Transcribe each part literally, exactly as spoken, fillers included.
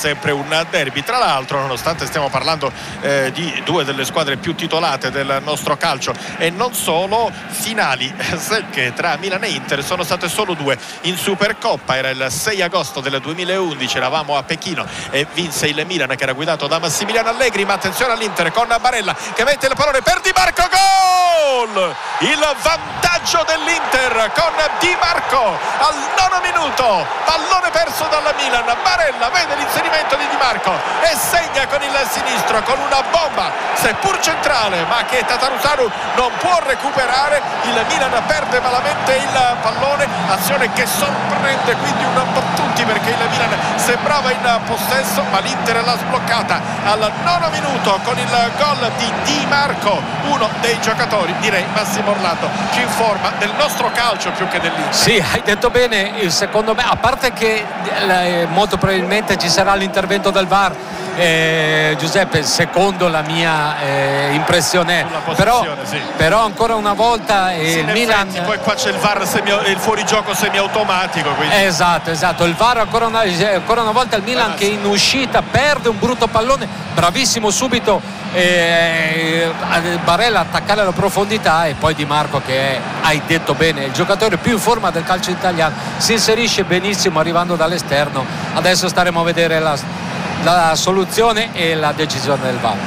sempre un derby. Tra l'altro, nonostante stiamo parlando eh, di due delle squadre più titolate del nostro calcio e non solo, finali secche tra Milan e Inter sono state solo due in Supercoppa. Era il sei agosto del duemilaundici, eravamo a Pechino e vinse il Milan, che era guidato da Massimiliano Allegri. Ma attenzione all'Inter con Barella che mette il pallone per Di Marco, gol! Il vantaggio dell'Inter con Di Marco al nono minuto, pallone perso dalla Milan. Barella vede l'inserimento di Di Marco e segna con il sinistro con una bomba seppur centrale, ma che Tatarusanu non può recuperare. Il Milan perde malamente il pallone, azione che sorprende quindi un po' tutti, perché il Milan sembrava in possesso, ma l'Inter l'ha sbloccata al nono minuto con il gol di Di Marco, uno dei giocatori, direi Massimo Orlando, più in forma del nostro calcio più che dell'Inter. Sì, hai detto bene. Il secondo me, a parte che eh, molto probabilmente ci sarà l'intervento del V A R, eh, Giuseppe, secondo la mia eh, impressione, però, sì. però ancora una volta eh, sì, il Milan effetti, poi qua c'è il V A R semi, il fuorigioco semiautomatico, quindi. esatto esatto il V A R ancora una, ancora una volta il Milan che in uscita perde un brutto pallone, bravissimo subito eh, Barella attaccare alla profondità, e poi Di Marco, che è, hai detto bene, il giocatore più in forma del calcio italiano, si inserisce benissimo arrivando dall'esterno. Adesso staremo a vedere la, la soluzione e la decisione del V A R.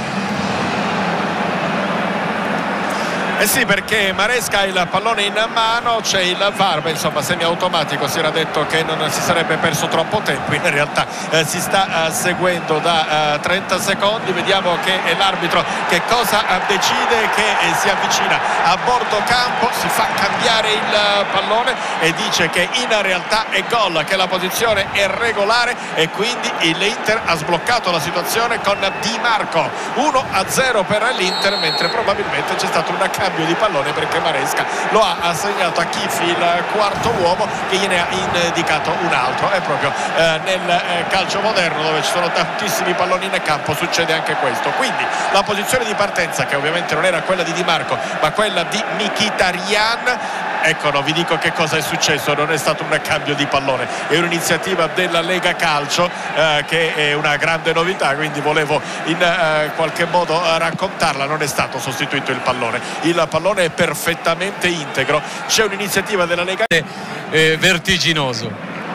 Eh sì, perché Maresca ha il pallone in mano, c'è il V A R, beh, insomma semiautomatico, si era detto che non si sarebbe perso troppo tempo, in realtà eh, si sta eh, seguendo da eh, trenta secondi. Vediamo che è l'arbitro che cosa eh, decide, che eh, si avvicina a bordo campo, si fa cambiare il eh, pallone e dice che in realtà è gol, che la posizione è regolare e quindi l'Inter ha sbloccato la situazione con Di Marco. Uno a zero per l'Inter, mentre probabilmente c'è stato una cambio di pallone, perché Maresca lo ha assegnato a Chiffi, il quarto uomo, che gliene ha indicato un altro. È proprio eh, nel eh, calcio moderno, dove ci sono tantissimi palloni in campo, succede anche questo. Quindi la posizione di partenza, che ovviamente non era quella di Di Marco ma quella di Mkhitaryan, ecco, no, vi dico che cosa è successo. Non è stato un cambio di pallone, è un'iniziativa della Lega Calcio eh, che è una grande novità, quindi volevo in eh, qualche modo eh, raccontarla. Non è stato sostituito il pallone, il pallone è perfettamente integro. C'è un'iniziativa della Lega eh, vertiginoso.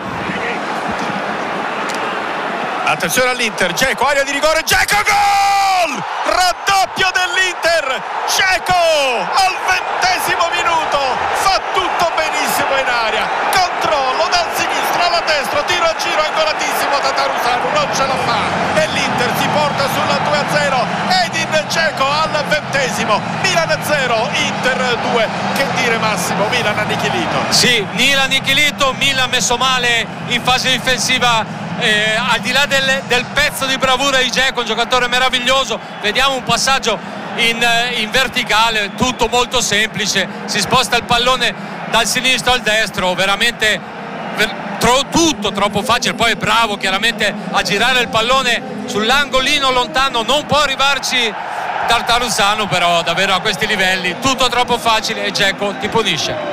Attenzione all'Inter, Dzeko, area di rigore, Dzeko, gol! Raddoppio dell'Inter, Dzeko al ventesimo minuto, fa tutto benissimo in area, controllo dal sinistro alla destra, tiro a giro angolatissimo, Tatarusanu non ce la fa e l'Inter si porta sulla due a zero. Edin Dzeko al ventesimo, Milan zero, Inter due. Che dire, Massimo? Milan annichilito. Sì, Milan annichilito, Milan messo male in fase difensiva. Eh, al di là del, del pezzo di bravura di Dzeko, un giocatore meraviglioso. Vediamo un passaggio in, in verticale, tutto molto semplice, si sposta il pallone dal sinistro al destro, veramente ver, tro, tutto troppo facile. Poi è bravo chiaramente a girare il pallone sull'angolino lontano, non può arrivarci Tatarusanu, però davvero a questi livelli tutto troppo facile e Dzeko ti punisce.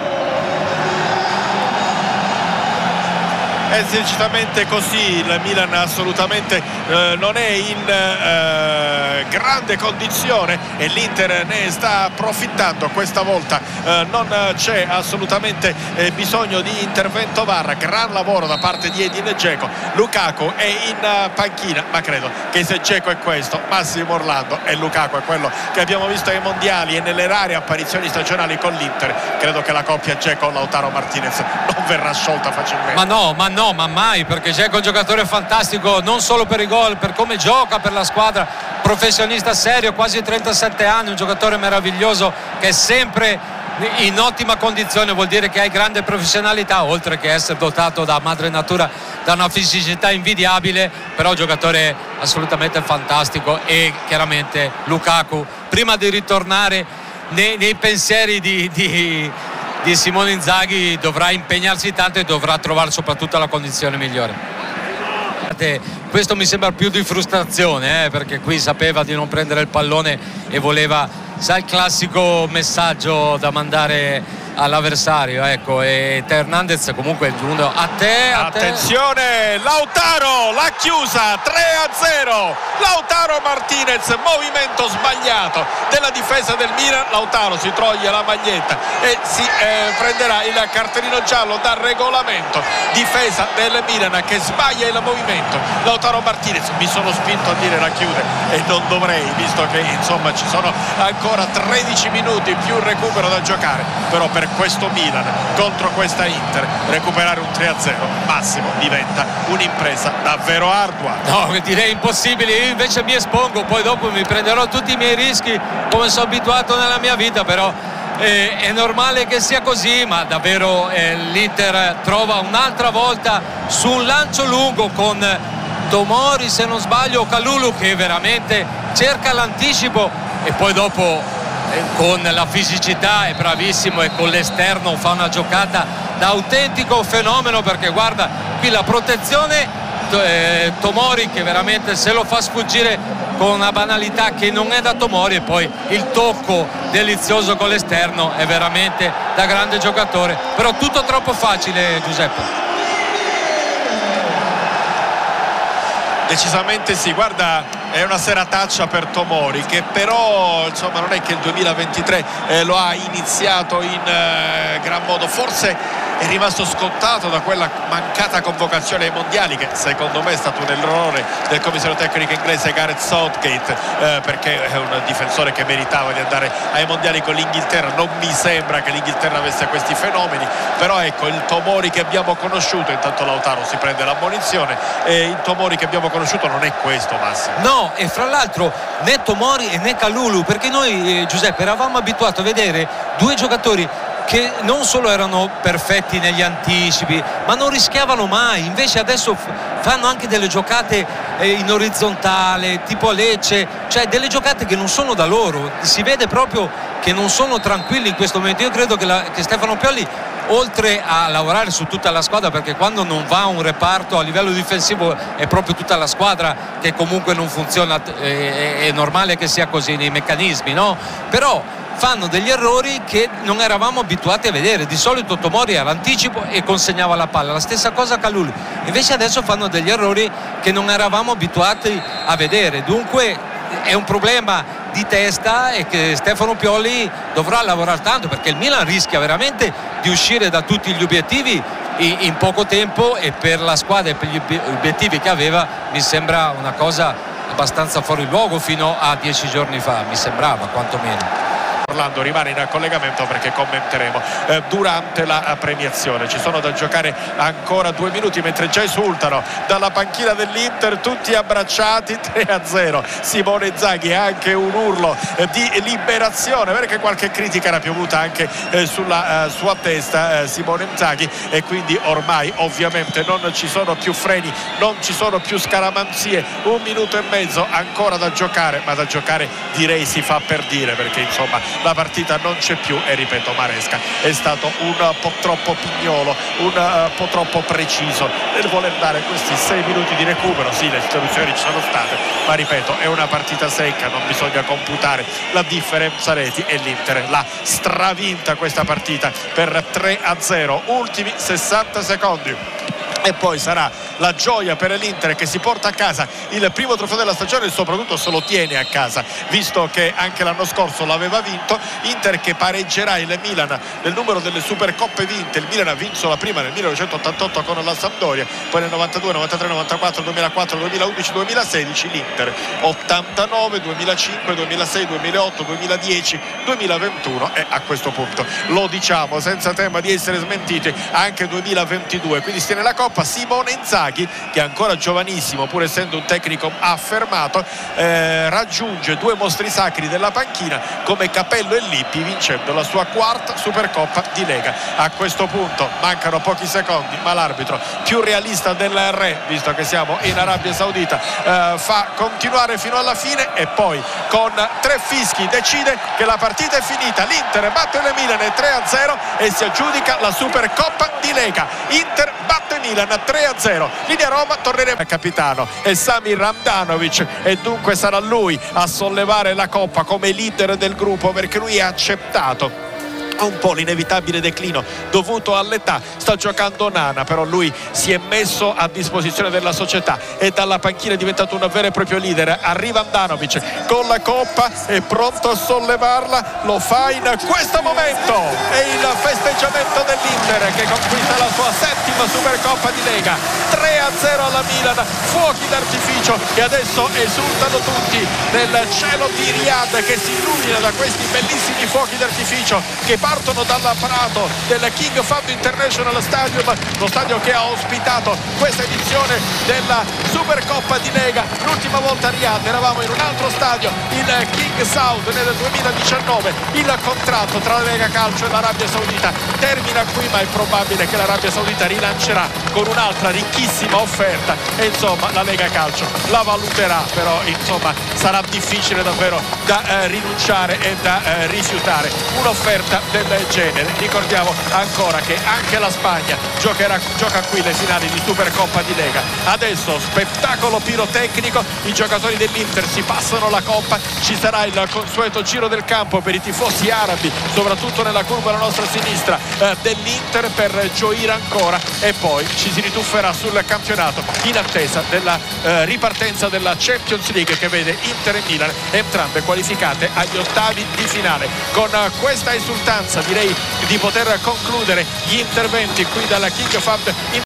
È decisamente così, il Milan assolutamente eh, non è in eh, grande condizione e l'Inter ne sta approfittando questa volta. Eh, non c'è assolutamente eh, bisogno di intervento V A R, gran lavoro da parte di Edin Dzeko. Lukaku è in uh, panchina, ma credo che se Dzeko è questo, Massimo Orlando, e Lukaku è quello che abbiamo visto ai mondiali e nelle rare apparizioni stagionali con l'Inter, credo che la coppia Dzeko-Lautaro Martinez non verrà sciolta facilmente. Ma no, ma no, ma mai, perché Dzeko è un giocatore fantastico, non solo per i gol, per come gioca per la squadra, professionista serio, quasi trentasette anni, un giocatore meraviglioso che è sempre in ottima condizione, vuol dire che hai grande professionalità, oltre che essere dotato da madre natura da una fisicità invidiabile, però un giocatore assolutamente fantastico. E chiaramente Lukaku, prima di ritornare nei, nei pensieri di, di di Simone Inzaghi, dovrà impegnarsi tanto e dovrà trovare soprattutto la condizione migliore. Questo mi sembra più di frustrazione, eh, perché qui sapeva di non prendere il pallone e voleva, sai, il classico messaggio da mandare all'avversario, ecco. E Teo Hernandez comunque uno a te, a attenzione te. Lautaro l'ha chiusa, tre a zero. Lautaro Martinez, movimento sbagliato della difesa del Milan. Lautaro si toglie la maglietta e si eh, prenderà il cartellino giallo da regolamento. Difesa del Milan che sbaglia il movimento. Lautaro Martinez, mi sono spinto a dire la chiude e non dovrei, visto che insomma ci sono ancora tredici minuti più recupero da giocare, però per questo Milan contro questa Inter recuperare un tre a zero massimo diventa un'impresa davvero ardua. No, direi impossibile. Io invece mi espongo, poi dopo mi prenderò tutti i miei rischi come sono abituato nella mia vita, però eh, è normale che sia così. Ma davvero eh, l'Inter trova un'altra volta su un lancio lungo con Tomori, se non sbaglio, Kalulu, che veramente cerca l'anticipo e poi dopo con la fisicità è bravissimo e con l'esterno fa una giocata da autentico fenomeno, perché guarda qui la protezione eh, Tomori che veramente se lo fa sfuggire con una banalità che non è da Tomori, e poi il tocco delizioso con l'esterno è veramente da grande giocatore, però tutto troppo facile, Giuseppe. Decisamente sì, guarda, è una serataccia per Tomori che però insomma non è che il duemilaventitré eh, lo ha iniziato in eh, gran modo, forse è rimasto scontato da quella mancata convocazione ai mondiali, che secondo me è stato un errore del commissario tecnico inglese Gareth Southgate, eh, perché è un difensore che meritava di andare ai mondiali con l'Inghilterra. Non mi sembra che l'Inghilterra avesse questi fenomeni, però ecco il Tomori che abbiamo conosciuto, intanto Lautaro si prende l'ammonizione, e il Tomori che abbiamo conosciuto non è questo, Massimo. No, e fra l'altro né Tomori né Kalulu, perché noi eh, Giuseppe eravamo abituati a vedere due giocatori che non solo erano perfetti negli anticipi ma non rischiavano mai, invece adesso fanno anche delle giocate eh, in orizzontale tipo a Lecce, cioè delle giocate che non sono da loro, si vede proprio che non sono tranquilli in questo momento. Io credo che, la, che Stefano Pioli, oltre a lavorare su tutta la squadra, perché quando non va un reparto a livello difensivo è proprio tutta la squadra che comunque non funziona, è, è normale che sia così nei meccanismi, no? Però fanno degli errori che non eravamo abituati a vedere. Di solito Tomori era anticipo e consegnava la palla, la stessa cosa Kalulu, invece adesso fanno degli errori che non eravamo abituati a vedere. Dunque è un problema di testa e che Stefano Pioli dovrà lavorare tanto, perché il Milan rischia veramente di uscire da tutti gli obiettivi in poco tempo, e per la squadra e per gli obiettivi che aveva mi sembra una cosa abbastanza fuori luogo fino a dieci giorni fa, mi sembrava quantomeno. Orlando rimane in collegamento perché commenteremo eh, durante la premiazione. Ci sono da giocare ancora due minuti, mentre già esultano dalla panchina dell'Inter tutti abbracciati. Tre a zero Simone Inzaghi, anche un urlo eh, di liberazione, perché qualche critica era piovuta anche eh, sulla eh, sua testa eh, Simone Inzaghi, e quindi ormai ovviamente non ci sono più freni, non ci sono più scaramanzie. Un minuto e mezzo ancora da giocare, ma da giocare direi si fa per dire, perché insomma la partita non c'è più. E ripeto, Maresca è stato un po' troppo pignolo, un uh, po' troppo preciso nel voler dare questi sei minuti di recupero. Sì, le istituzioni ci sono state, ma ripeto, è una partita secca, non bisogna computare la differenza reti, e l'Inter l'ha stravinta questa partita per tre a zero. Ultimi sessanta secondi e poi sarà la gioia per l'Inter, che si porta a casa il primo trofeo della stagione e soprattutto se lo tiene a casa, visto che anche l'anno scorso l'aveva vinto. Inter che pareggerà il Milan nel numero delle Supercoppe vinte. Il Milan ha vinto la prima nel millenovecentottantotto con la Sampdoria, poi nel novantadue, novantatré, novantaquattro, duemilaquattro, duemilaundici, duemilasedici. L'Inter ottantanove, duemilacinque, duemilasei, duemilaotto, duemiladieci, duemilaventuno e a questo punto lo diciamo senza tema di essere smentiti anche duemilaventidue. Quindi si tiene la Coppa Simone Inzaghi, che è ancora giovanissimo pur essendo un tecnico affermato, eh, raggiunge due mostri sacri della panchina come Capello e Lippi, vincendo la sua quarta Supercoppa di Lega. A questo punto mancano pochi secondi, ma l'arbitro più realista del re, visto che siamo in Arabia Saudita, eh, fa continuare fino alla fine, e poi con tre fischi decide che la partita è finita. L'Inter batte il Milan tre a zero e si aggiudica la Supercoppa di Lega. Inter batte Milan tre a zero. Linea Roma, torneremo al capitano e Samir Handanovic, e dunque sarà lui a sollevare la coppa come leader del gruppo, perché lui ha accettato ha un po' l'inevitabile declino dovuto all'età. Sta giocando Onana, però lui si è messo a disposizione della società e dalla panchina è diventato un vero e proprio leader. Arriva Andanovic con la coppa, è pronto a sollevarla, lo fa in questo momento. È il festeggiamento dell'Inter che conquista la sua settima Supercoppa di Lega. Tre a zero alla Milan, fuochi d'artificio e adesso esultano tutti nel cielo di Riyadh che si illumina da questi bellissimi fuochi d'artificio che partono dal prato del King Fahd International Stadium, lo stadio che ha ospitato questa edizione della Supercoppa di Lega. L'ultima volta a Riyadh eravamo in un altro stadio, il King Saud, nel duemiladiciannove. Il contratto tra la Lega Calcio e l'Arabia Saudita termina qui, ma è probabile che l'Arabia Saudita rilancerà con un'altra ricchissima offerta e insomma la Lega Calcio la valuterà, però insomma sarà difficile davvero da eh, rinunciare e da eh, rifiutare un'offerta del genere. Ricordiamo ancora che anche la Spagna giocherà, gioca qui le finali di Supercoppa di Lega. Adesso spettacolo pirotecnico, i giocatori dell'Inter si passano la coppa, ci sarà il consueto giro del campo per i tifosi arabi, soprattutto nella curva alla nostra sinistra eh, dell'Inter, per gioire ancora e poi ci si ritufferà sul campionato in attesa della eh, ripartenza della Champions League che vede Inter e Milan entrambe qualificate agli ottavi di finale. Con eh, questa esultanza direi di poter concludere gli interventi qui dalla King Fahd